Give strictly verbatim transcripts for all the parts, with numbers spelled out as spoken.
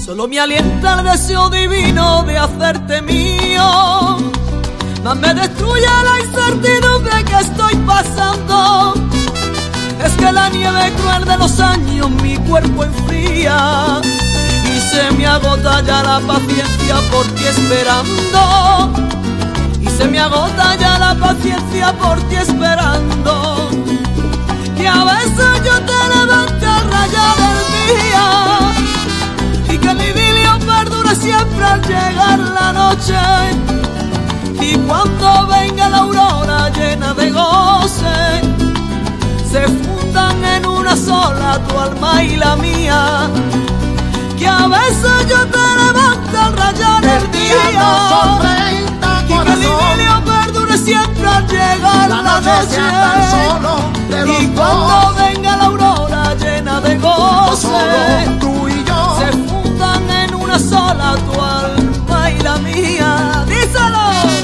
Solo me alienta el deseo divino de hacerte mío, más me destruye la incertidumbre que estoy pasando. Es que la nieve cruel de los años mi cuerpo enfría y se me agota ya la paciencia por ti esperando. Y se me agota ya la paciencia por ti esperando. Que a veces yo te levante a rayar el día y que el idilio perdure siempre al llegar la noche. Y cuando venga la aurora llena de goce, se fundan en una sola tu alma y la mía. Que a veces yo te levante al rayar el, el día, día y que el idilio perdure siempre al llegar la, la noche, noche solo y cuando venga la aurora llena de goce, solo tú y yo se fundan en una sola tu alma y la mía. ¡Díselo!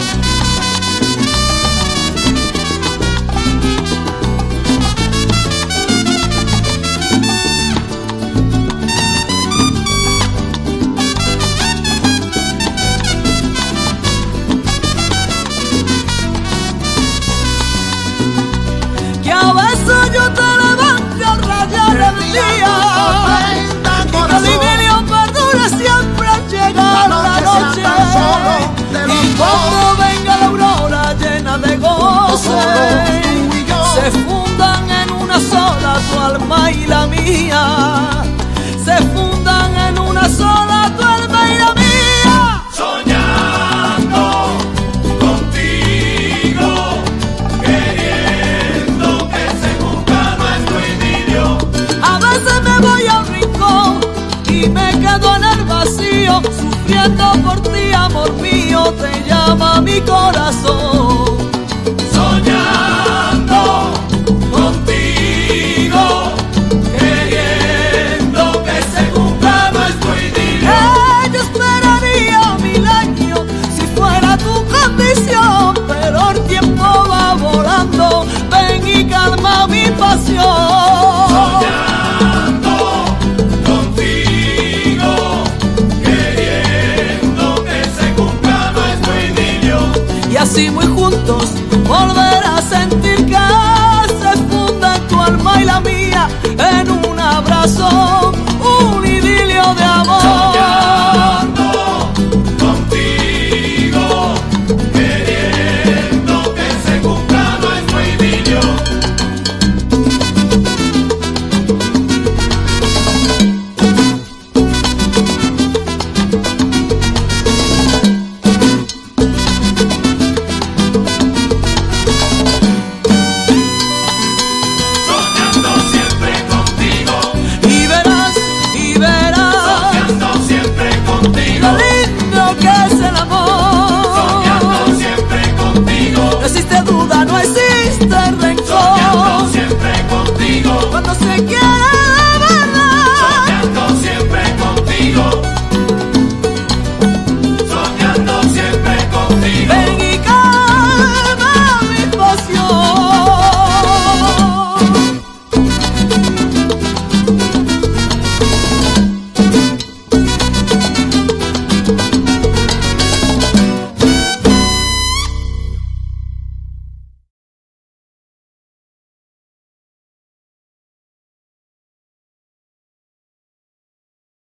Yo te levante al rayar el día y que el idilio perdure siempre al llegar la noche, y cuando venga la aurora llena de goce, se fundan en una sola tu alma y la mía. Se fundan en una sola tu alma y la mía. Y me quedo en el vacío, sufriendo por ti, amor mío, te llama mi corazón.